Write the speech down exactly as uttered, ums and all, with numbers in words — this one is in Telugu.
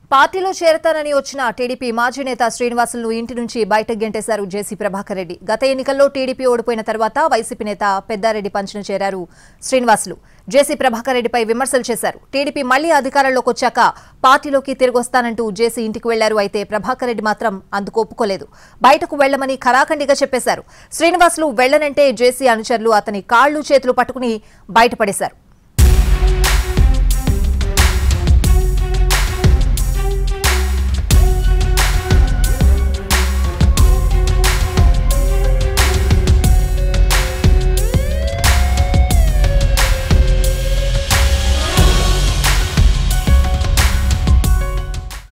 పార్టీలో చేరతానని వచ్చిన టీడీపీ మాజీ నేత శ్రీనివాసులను ఇంటి నుంచి బయటకు గెంటేశారు జేసీ ప్రభాకర్ రెడ్డి. గత ఎన్నికల్లో టీడీపీ ఓడిపోయిన తర్వాత వైసీపీ నేత పెద్దారెడ్డి పంచన చేరారు శ్రీనివాసులు. జేసీ ప్రభాకర్ రెడ్డిపై విమర్శలు చేశారు. టీడీపీ మళ్లీ అధికారంలోకి వచ్చాక పార్టీలోకి తిరిగొస్తానంటూ జేసీ ఇంటికి వెళ్లారు. అయితే ప్రభాకర్ రెడ్డి మాత్రం అందుకు ఒప్పుకోలేదు. బయటకు వెళ్లమని ఖరాఖండిగా చెప్పేశారు. శ్రీనివాసులు వెళ్లనంటే జేసీ అనుచరులు అతని కాళ్లు చేతులు పట్టుకుని బయటపడేశారు.